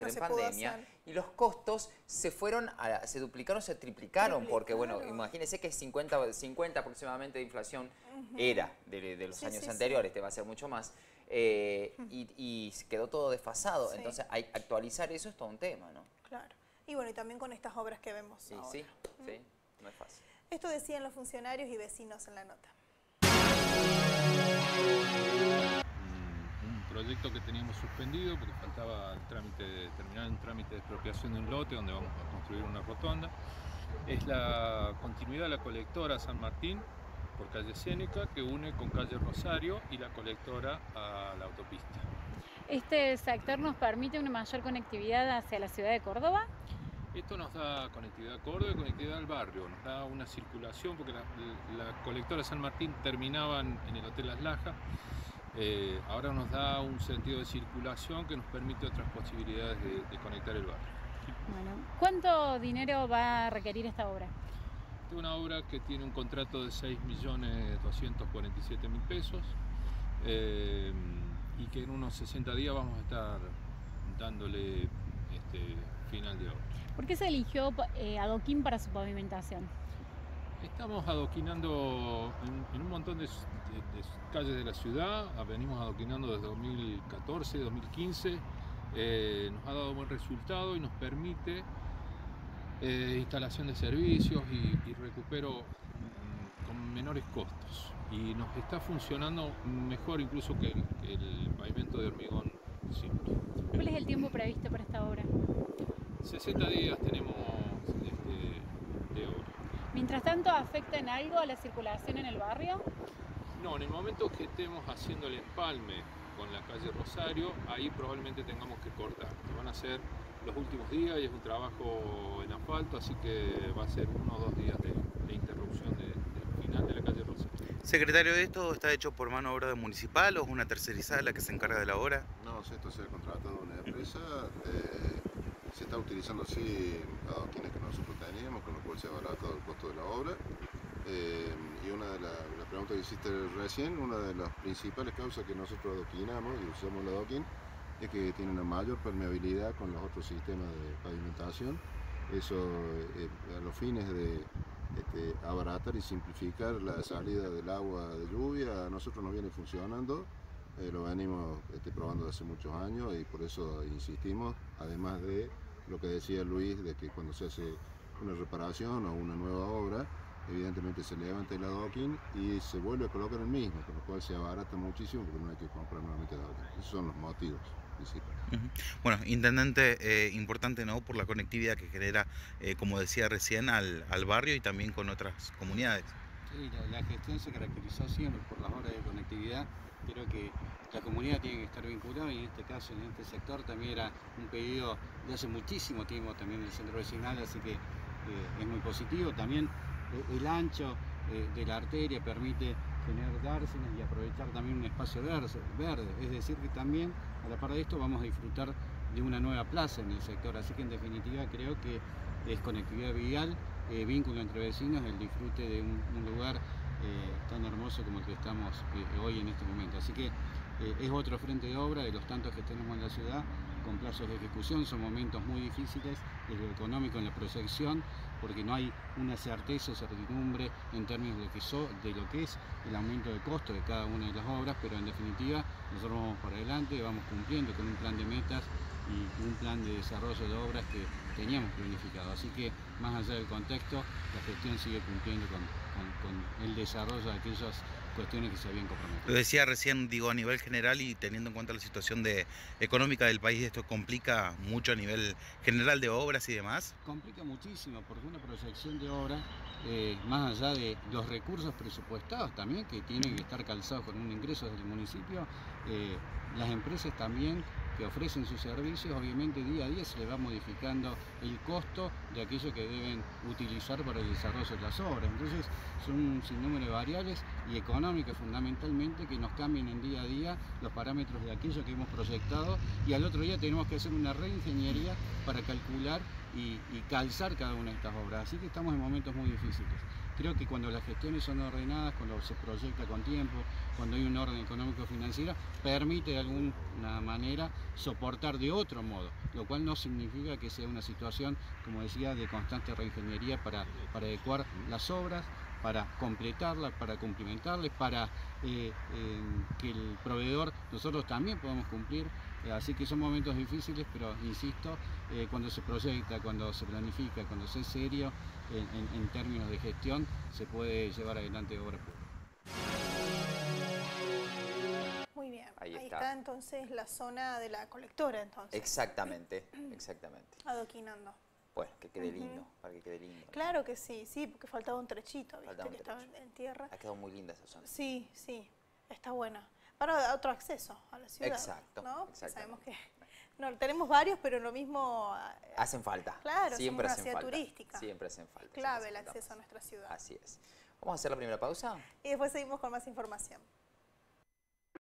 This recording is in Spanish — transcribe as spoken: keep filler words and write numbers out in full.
no en se pandemia y los costos se fueron, a, se duplicaron, se triplicaron, triplicaron. Porque bueno, imagínense que cincuenta, cincuenta aproximadamente de inflación uh-huh. era de, de los sí, años sí, anteriores, sí. te va a ser mucho más, eh, uh-huh. y, y quedó todo desfasado, sí. entonces hay, actualizar eso es todo un tema, ¿no? Claro, y bueno, y también con estas obras que vemos sí, ahora. Sí, ¿Mm? sí, no es fácil. Esto decían los funcionarios y vecinos en la nota. Un proyecto que teníamos suspendido porque faltaba el trámite, de, terminar un trámite de expropiación de un lote donde vamos a construir una rotonda. Es la continuidad de la colectora San Martín por calle Cénica que une con calle Rosario y la colectora a la autopista. ¿Este sector nos permite una mayor conectividad hacia la ciudad de Córdoba? Esto nos da conectividad a Córdoba y conectividad al barrio, nos da una circulación porque la, la colectora San Martín terminaba en el Hotel Las Lajas. Eh, ahora nos da un sentido de circulación que nos permite otras posibilidades de, de conectar el barrio. Bueno, ¿cuánto dinero va a requerir esta obra? Esta es una obra que tiene un contrato de seis millones doscientos cuarenta y siete mil pesos eh, y que en unos sesenta días vamos a estar dándole este, final de obra. ¿Por qué se eligió eh, adoquín para su pavimentación? Estamos adoquinando en, en un montón de, de, de calles de la ciudad, venimos adoquinando desde dos mil catorce, dos mil quince, eh, nos ha dado buen resultado y nos permite eh, instalación de servicios y, y recupero mm, con menores costos. Y nos está funcionando mejor incluso que el, que el pavimento de hormigón simple. ¿Cuál es el tiempo previsto para esta obra? sesenta días tenemos este, de obra. Mientras tanto, ¿afecta en algo a la circulación en el barrio? No, en el momento que estemos haciendo el empalme con la calle Rosario, ahí probablemente tengamos que cortar. Van a ser los últimos días y es un trabajo en asfalto, así que va a ser uno o dos días de, de interrupción del de final de la calle Rosario. Secretario, ¿esto está hecho por mano de obra municipal o es una tercerizada la que se encarga de la obra? No, esto se ha contratado una empresa. Eh, Se está utilizando así adoquines que nosotros teníamos, con lo cual se ha abaratado el costo de la obra. Eh, y una de las la preguntas que hiciste recién, una de las principales causas que nosotros adoquinamos y usamos el adoquín es que tiene una mayor permeabilidad con los otros sistemas de pavimentación. Eso eh, a los fines de este, abaratar y simplificar la salida del agua de lluvia, a nosotros nos viene funcionando. Eh, lo venimos este, probando hace muchos años y por eso insistimos, además de lo que decía Luis, de que cuando se hace una reparación o una nueva obra, evidentemente se levanta el adoquín y se vuelve a colocar el mismo, con lo cual se abarata muchísimo porque no hay que comprar nuevamente el adoquín. Esos son los motivos principales. Uh-huh. Bueno, intendente, eh, importante, ¿no?, por la conectividad que genera, eh, como decía recién, al, al barrio y también con otras comunidades. Sí, la, la gestión se caracterizó siempre por las obras de conectividad. Creo que la comunidad tiene que estar vinculada y en este caso, en este sector, también era un pedido de hace muchísimo tiempo también en el centro vecinal, así que eh, es muy positivo. También eh, el ancho eh, de la arteria permite generar dársenas y aprovechar también un espacio verde, es decir que también a la par de esto vamos a disfrutar de una nueva plaza en el sector, así que en definitiva creo que es conectividad vial, eh, vínculo entre vecinos, el disfrute de un, un lugar Eh, tan hermoso como el que estamos eh, hoy en este momento. Así que eh, es otro frente de obra de los tantos que tenemos en la ciudad, con plazos de ejecución. Son momentos muy difíciles desde lo económico en la proyección, porque no hay una certeza o certidumbre en términos de, que so, de lo que es el aumento de costo de cada una de las obras, pero en definitiva nosotros vamos para adelante, vamos cumpliendo con un plan de metas y un plan de desarrollo de obras que teníamos planificado. Así que más allá del contexto, la gestión sigue cumpliendo con, con, con el desarrollo de aquellas cuestiones que se habían comprometido. Lo decía recién, digo, a nivel general y teniendo en cuenta la situación de, económica del país, ¿esto complica mucho a nivel general de obras y demás? Complica muchísimo porque una proyección de obra, eh, más allá de los recursos presupuestados también, que tienen que estar calzados con un ingreso del municipio, eh, las empresas también que ofrecen sus servicios, obviamente día a día se les va modificando el costo de aquello que deben utilizar para el desarrollo de las obras. Entonces son un sinnúmero de variables y económicas fundamentalmente que nos cambian en día a día los parámetros de aquello que hemos proyectado, y al otro día tenemos que hacer una reingeniería para calcular y, y calzar cada una de estas obras. Así que estamos en momentos muy difíciles. Creo que cuando las gestiones son ordenadas, cuando se proyecta con tiempo, cuando hay un orden económico-financiero, permite de alguna manera soportar de otro modo, lo cual no significa que sea una situación, como decía, de constante reingeniería para, para adecuar las obras, para completarlas, para cumplimentarles, para eh, eh, que el proveedor, nosotros también podamos cumplir. Eh, así que son momentos difíciles, pero insisto, eh, cuando se proyecta, cuando se planifica, cuando se es serio en, en, en términos de gestión, se puede llevar adelante obra pública. Muy bien, Ahí ahí está. está entonces la zona de la colectora entonces. Exactamente, exactamente. Adoquinando. Bueno, que quede Ujú. lindo, para que quede lindo. Claro que sí, sí, porque faltaba un trechito, ¿viste? Faltaba un que estaba trecho. en, en tierra. Ha quedado muy linda esa zona. Sí, sí, está buena. Para otro acceso a la ciudad. Exacto, ¿no? Porque exactamente. sabemos que no, tenemos varios, pero lo mismo. eh, Hacen falta. Claro, siempre somos una hacen ciudad falta. turística. Siempre hacen falta. Clave siempre el hacen falta. acceso a nuestra ciudad. Así es. Vamos a hacer la primera pausa. Y después seguimos con más información.